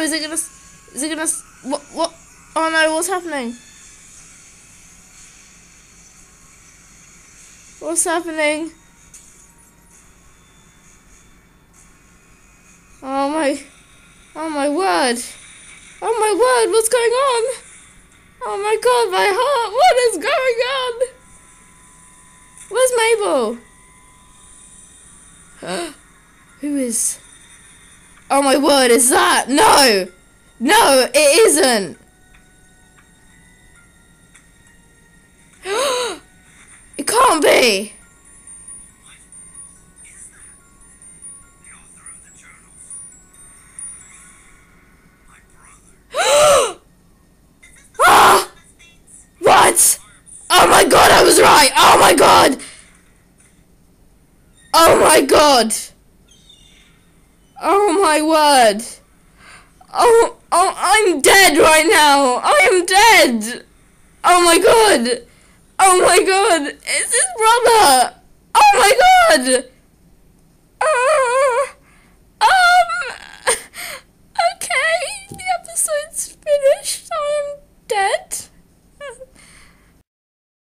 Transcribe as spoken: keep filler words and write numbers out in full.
Is it gonna? Is it gonna? What? What? Oh no! What's happening? What's happening? Oh my! Oh my word! Oh my word! What's going on? Oh my god! My heart! What is going on? Where's Mabel? Who is? Oh my word! Is that? No! No! It isn't! It can't be! Ah! What? Oh my god, I was right! Oh my god! Oh my god! Oh my word! Oh, oh, I'm dead right now! I am dead! Oh my god! Oh my god! It's his brother! Oh my god!